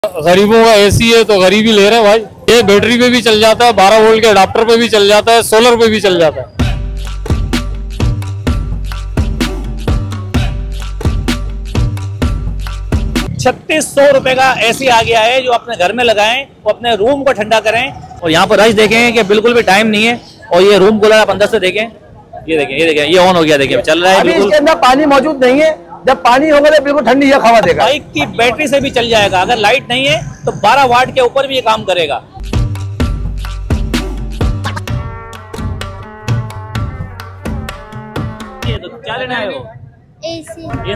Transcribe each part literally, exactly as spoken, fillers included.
गरीबों का एसी है तो गरीब ही ले रहे हैं भाई। ये बैटरी पे भी चल जाता है, बारह वोल्ट के अडाप्टर पे भी चल जाता है, सोलर पे भी चल जाता है। छत्तीस सौ रुपए का एसी आ गया है जो अपने घर में लगाएं, वो अपने रूम को ठंडा करें। और यहाँ पर रश देखें कि बिल्कुल भी टाइम नहीं है। और ये रूम कूलर आप अंदर से देखें, ये देखें ये देखें ये ऑन हो गया, देखिए चल रहा है। अभी इसके अंदर पानी मौजूद नहीं है, जब पानी होगा तो बिल्कुल ठंडी हवा देगा। बाइक की बैटरी से भी चल जाएगा। अगर लाइट नहीं है तो बारह वाट के ऊपर भी ये काम करेगा। ये तो क्या लेने आए हो? एसी।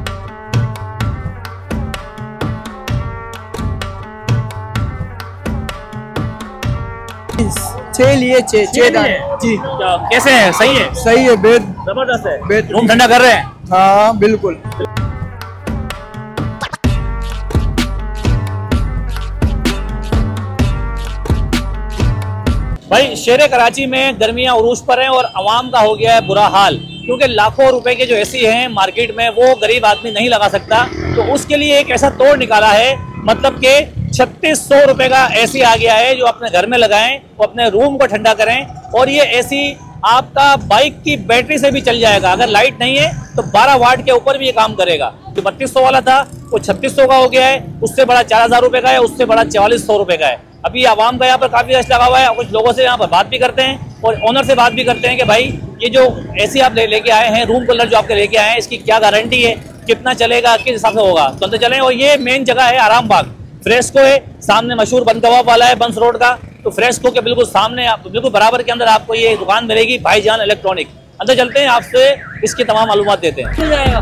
छह लिए छह छह जी। क्या कैसे है? सही है, सही है, बेद जबरदस्त है। बेद रूम ठंडा कर रहे हैं। हाँ बिल्कुल। भाई शेरे कराची में गर्मियां उरूज पर हैं और आवाम का हो गया है बुरा हाल, क्योंकि लाखों रुपए के जो एसी हैं मार्केट में वो गरीब आदमी नहीं लगा सकता। तो उसके लिए एक ऐसा तोड़ निकाला है, मतलब कि छत्तीस सौ रुपए का एसी आ गया है जो अपने घर में लगाएं, वो अपने रूम को ठंडा करें। और ये एसी आपका बाइक की बैटरी से भी चल जाएगा। अगर लाइट नहीं है तो बारह वाट के ऊपर भी ये काम करेगा। जो बत्तीस सौ वाला था वो छत्तीस सौ का हो गया है, उससे बड़ा चार हजार रुपए का है, उससे बड़ा चवालीस सौ रुपए का है। अभी आवाम का यहाँ पर काफी रश लगा हुआ है। कुछ लोगों से यहाँ पर बात भी करते हैं और ओनर से बात भी करते हैं कि भाई ये जो एसी आप ले लेके आए हैं, रूम कूलर जो आपके लेके आए हैं, इसकी क्या गारंटी है, कितना चलेगा, किस हिसाब से होगा। तो अंदर चलें। और ये मेन जगह है आराम बाग, फ्रेस्को है सामने, मशहूर बन कबाब वाला है बंस रोड का। तो फ्रेस्को के बिल्कुल सामने, बिल्कुल बराबर के अंदर आपको ये दुकान मिलेगी, भाईजान इलेक्ट्रॉनिक। अंदर चलते हैं, आपसे इसकी तमाम मालूमात देते हैं।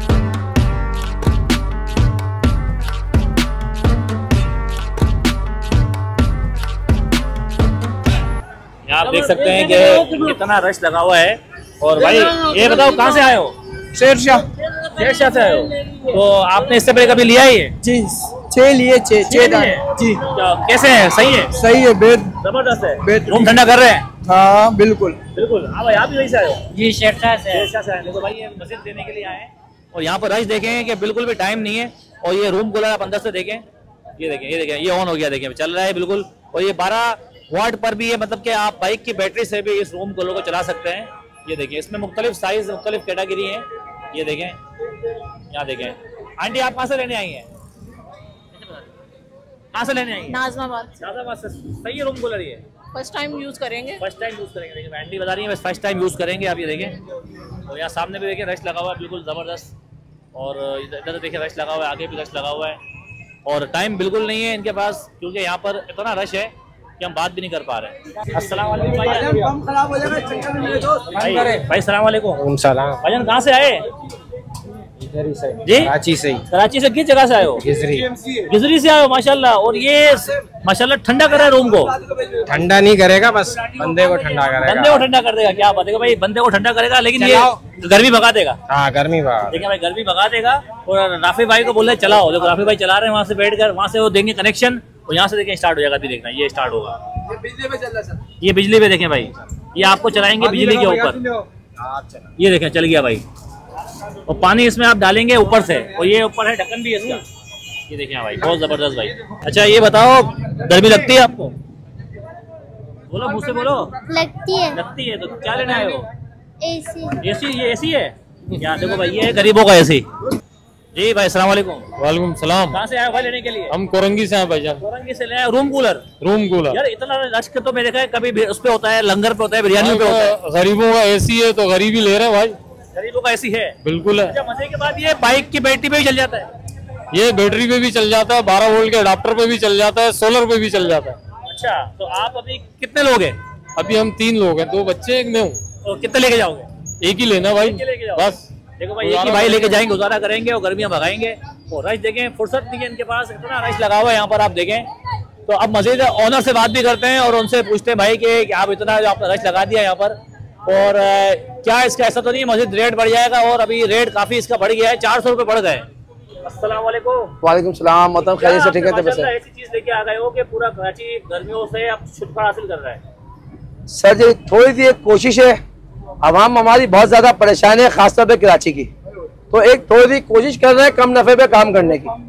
आप देख सकते हैं कि कितना रश लगा हुआ है। और भाई ये बताओ कहाँ से आए हो? शेरशाह। शेरशाह से आए हो? तो आपने इससे पहले कभी लिया ही है? जी छह लिए छह छह जी। क्या कैसे है? सही है, सही है, बेद जबरदस्त है। बेद रूम ठंडा कर रहे हैं? हाँ बिल्कुल बिल्कुल। हाँ भाई आप भी वहीं से आए हो? जी शेरशाह से। शेरशाह से आए। देखो भाई ये मस्जिद देने के लिए आए हैं। और यहाँ पर रश देखें कि बिल्कुल भी टाइम नहीं है। और ये रूम कूलर आप अंदर से देखें, ये देखें ये देखें ये ऑन हो गया, देखें चल रहा है बिल्कुल। और ये बारह वाट पर भी है, मतलब कि आप बाइक की बैटरी से भी इस रूम कूलर को चला सकते हैं। ये देखिए इसमें मुख्तलिफ साइज, मुख्तलिफ कैटेगरी है। ये देखें, यहाँ देखें। आंटी आप कहाँ से लेने आई हैं? कहाँ से लेने आई हैं? नाज़माबाद। नाज़माबाद से। सही है रूम कूलर ये? फर्स्ट टाइम यूज करेंगे। फर्स्ट टाइम यूज करेंगे। देखिए आंटी बता रही है बस फर्स्ट टाइम यूज करेंगे। आप ये देखें। और यहाँ सामने भी देखिए रश लगा हुआ है बिल्कुल जबरदस्त। और इधर देखिए रश लगा हुआ है, आगे भी रश लगा हुआ है। और टाइम बिल्कुल नहीं है इनके पास, क्योंकि यहाँ पर इतना रश है कि हम बात भी नहीं कर पा रहे। अस्सलाम वालेकुम भाई। भाई सलाम वालेकुम। सलाम। भाईजान कहाँ से आए? इधर से जी कराची से। कराची से किस जगह से आए हो? गिजरी। गिजरी से आए हो माशाल्लाह। और ये माशाल्लाह ठंडा कर रहा है रूम को। ठंडा नहीं करेगा, बस बंदे को ठंडा करेगा। बंदे को ठंडा कर देगा? क्या बात है भाई, बंदे को ठंडा करेगा, लेकिन ये गर्मी भगा देगा। हाँ गर्मी भगा। देखिए भाई गर्मी भगा देगा। और राफी भाई को बोले चलाओ, देखो राफी भाई चला रहे हैं वहाँ से बैठ कर, वहाँ से वो देंगे कनेक्शन और यहाँ से देखें स्टार्ट हो जाएगा। अभी देखना ये स्टार्ट होगा, ये बिजली पे चल रहा है सर। ये बिजली पे देखें भाई, ये आपको चलाएंगे बिजली के ऊपर। ये देखें चल गया भाई। और पानी इसमें आप डालेंगे ऊपर से, और ये ऊपर है ढक्कन भी इसका। ये देखें भाई बहुत जबरदस्त भाई। अच्छा ये बताओ गर्मी लगती है आपको? बोलो मुझसे बोलो। लगती है। लगती है। तो क्या लेने आए हो? एसी। एसी? ये एसी है क्या? देखो भाई ये है गरीबों का एसी। जी भाई अस्सलाम वालेकुम। वालेकुम सलाम। कहाँ से आए भाई लेने के लिए? हम कोरंगी से हैं भाईजान। कोरंगी से ले आए रूम कूलर। रूम कूलर यार इतना रश के तो मैंने देखा है, कभी उस पे होता है, लंगर पे होता है, बिरयानी पे होता है। गरीबों का एसी है तो गरीब ही ले रहे हैं भाई। गरीबों का एसी है बिल्कुल है। अच्छा मजे की बात ये बाइक की बैटरी पे भी चल जाता है? ये बैटरी पे भी चल जाता है, बारह वोल्ट के अडाप्टर पे भी चल जाता है, सोलर पे भी चल जाता है। अच्छा तो आप अभी कितने लोग हैं? अभी हम तीन लोग हैं, दो बच्चे एक मैं हूँ। तो कितने लेके जाओगे? एक ही लेना भाई, एक ही लेके जाओ। बस। देखो भाई एक ही भाई लेके जाएंगे, गुजारा करेंगे और गर्मियां भगाएंगे। और रश देखें, फुर्सत नहीं है इनके पास, इतना रश लगा हुआ है यहाँ पर आप देखें। तो अब मजीद ऑनर से बात भी करते हैं और उनसे पूछते हैं भाई कि आप इतना जो आपने रश लगा दिया यहाँ पर, और क्या इसका ऐसा तो नहीं मजीद रेट बढ़ जाएगा? और अभी रेट काफी इसका बढ़ गया है, चार सौ रुपये बढ़ गए। अस्सलाम वालेकुम। वालेकुम सलाम। मतलब खैरियत से ठीक है? तो ऐसी चीज लेके आ गए हो कि पूरा कराची गर्मियों से अब छुटकारा हासिल कर रहा है। सर जी थोड़ी सी एक कोशिश है, आवाम हमारी बहुत ज्यादा परेशान है, खासतौर पे कराची की। तो एक थोड़ी सी कोशिश कर रहे हैं कम नफे पे काम करने की।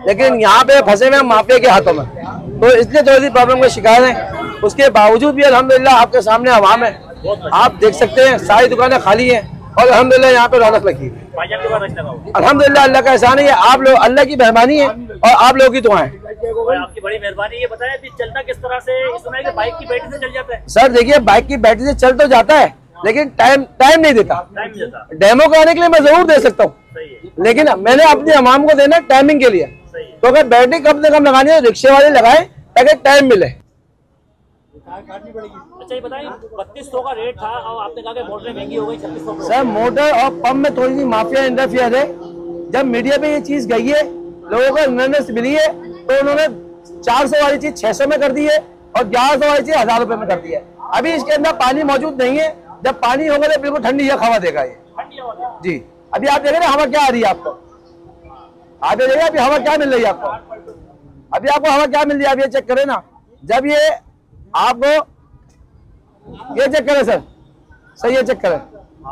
लेकिन यहाँ पे फंसे हुए हैं माफिया के हाथों में, तो इसलिए थोड़ी सी प्रॉब्लम का शिकार है। उसके बावजूद भी अल्हम्दुलिल्लाह आपके सामने आवाम है, आप देख सकते हैं सारी दुकानें खाली हैं और अल्हम्दुलिल्लाह यहाँ पे रौनक लगी है। अल्हम्दुलिल्लाह अल्लाह का एहसान है, ये आप लोग अल्लाह की मेहरबानी है और आप लोगों की दुआएं। आपकी बड़ी मेहरबानी। ये बताएं अभी चलता किस तरह से? सुना है कि बाइक की बैटरी से चल जाता है। सर देखिए बाइक की बैटरी से चल तो जाता है लेकिन टाइम टाइम नहीं देता। टाइम नहीं देता। डेमो कराने के लिए मैं जरूर दे सकता हूँ, लेकिन मैंने अपनी अवाम को देना टाइमिंग के लिए। तो अगर बैटरी कम से कम लगानी है रिक्शे वाले लगाए ताकि टाइम मिले। अच्छा ये बताइए बत्तीस सौ का रेट था और आपने कहा कि मोटर महंगी हो गई छत्तीस सौ। सर मोटर और पंप में थोड़ी सी माफिया इंटरफियर है। जब मीडिया पे ये चीज गई है, लोगों को अवेयरनेस मिली है, तो उन्होंने चार सौ वाली चीज छह सौ में कर दी है और ग्यारह सौ वाली चीज हजार रुपए में कर दी है। अभी इसके अंदर पानी मौजूद नहीं है, जब पानी होगा तो बिल्कुल ठंडी हवा देगा ये। जी अभी आप देख रहे हैं हवा क्या आ रही है आपको, आप ये देखिए अभी हवा क्या मिल रही है आपको, अभी आपको हवा क्या मिल रही है, आप ये चेक करें ना। जब ये आपको ये चेक करें सर, सर ये चेक करें,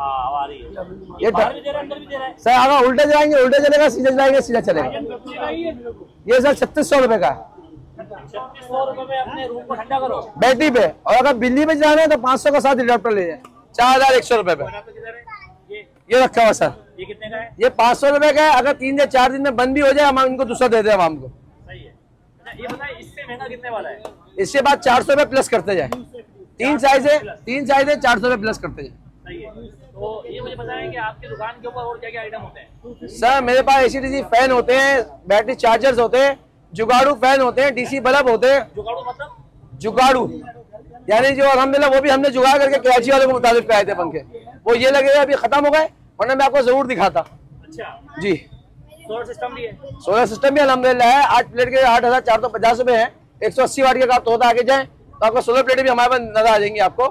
ये सर अगर उल्टे चलाएंगे उल्टे चलेगा, सीधे चलाएंगे सीधा चलेगा। ये सर छत्तीस सौ रुपए का छत्तीस सौ रुपए में अपने रूम को ठंडा करो बैटरी पे, और अगर बिजली पे चलाना है तो पाँच सौ का साथ एडाप्टर ले जाए, चार हजार एक सौ रुपए पे। ये रखा हुआ सर, ये कितने का है? ये पाँच सौ रुपए का है। अगर तीन से चार दिन में बंद भी हो जाए हम इनको दूसरा दे दें आवाम को। सही है। ये बताइए इससे महंगा कितने वाला है? इसके बाद चार सौ रुपए प्लस करते जाए, तीन साइज है तीन साइज है चार सौ रुपए प्लस करते जाए। सही है। तो ये मुझे बताएं कि आपकी दुकान के ऊपर और क्या क्या आइटम होते हैं? सर मेरे पास एसी डीसी फैन होते हैं, बैटरी चार्जर्स होते हैं, जुगाड़ू फैन होते हैं, डीसी बल्ब होते हैं। जुगाड़ू मतलब? जुगाड़ू यानी जो अल्हम्दुलिल्लाह वो भी हमने जुगाड़ करके कराची वालों को मुताबिक कराए थे पंखे, वो ये लगे अभी खत्म हो गए, वरना मैं आपको जरूर दिखाता। अच्छा जी सोलर सिस्टम भी है? सोलर सिस्टम भी अल्हम्दुलिल्लाह है। आठ प्लेट के आठ हजार चार सौ पचास रुपए है, एक सौ अस्सी वाट के आप तो आगे जाए तो आपको सोलर प्लेट भी हमारे पास नजर आ जाएंगी आपको।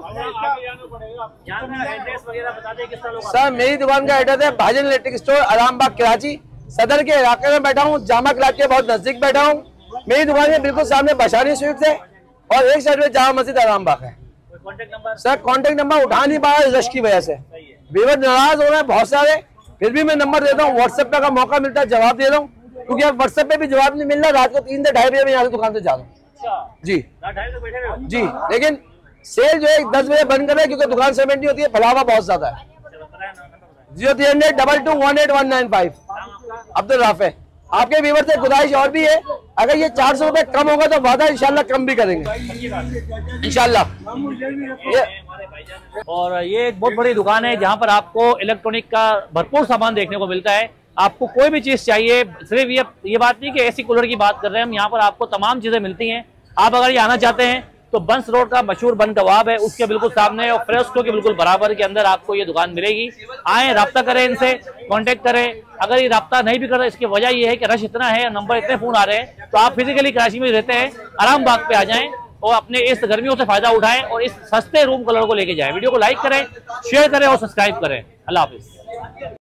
एड्रेस वगैरह बता दें किस तरह? सर मेरी दुकान का एड्रेस है भाजन इलेक्ट्रिक स्टोर, आरामबाग कराची। सदर के इलाके में बैठा हूँ, जामा क्लास के बहुत नजदीक बैठा हूँ। मेरी दुकान के बिल्कुल सामने बशानी स्वीट्स है और एक साइड में जामा मस्जिद आरामबाग है। Contact number? Sir sir contact number उठा नहीं पा रहा रश की वजह से, व्यूअर नाराज हो रहे हैं बहुत सारे, फिर भी मैं नंबर देता हूँ। व्हाट्सएप पे का मौका मिलता है जवाब दे रहा हूँ, क्योंकि अब व्हाट्सएप पे भी जवाब नहीं मिल रहा। रात को तीन से ढाई बजे मैं यहाँ से दुकान से जा रहा हूँ। जी जी, लेकिन सेल जो है दस बजे बंद कर रहे हैं क्योंकि दुकान सेमेंट नहीं होती है, फलावा बहुत ज्यादा है। Zero three hundred double two one eight one nine five Abdul Rafay. आपके व्यूअर से गुजारिश और भी है, अगर ये चार सौ रुपए कम होगा तो वादा इंशाल्लाह कम भी करेंगे इंशाल्लाह। और ये एक बहुत बड़ी दुकान है जहाँ पर आपको इलेक्ट्रॉनिक का भरपूर सामान देखने को मिलता है। आपको कोई भी चीज चाहिए, सिर्फ ये ये बात नहीं कि एसी कूलर की बात कर रहे हैं हम, यहाँ पर आपको तमाम चीजें मिलती हैं। आप अगर ये आना चाहते हैं तो बंस रोड का मशहूर बन कबाब है, उसके बिल्कुल सामने और फ्रेस्को के बिल्कुल बराबर के अंदर आपको ये दुकान मिलेगी। आए, राब्ता करें इनसे, कांटेक्ट करें। अगर ये राब्ता नहीं भी कर रहे, इसकी वजह ये है कि रश इतना है, नंबर इतने फोन आ रहे हैं, तो आप फिजिकली कराची में रहते हैं, आरामबाग पे आ जाएं और अपने इस गर्मियों से फायदा उठाएं और इस सस्ते रूम कलर को लेके जाएं। वीडियो को लाइक करें, शेयर करें और सब्सक्राइब करें। अल्लाह हाफिज।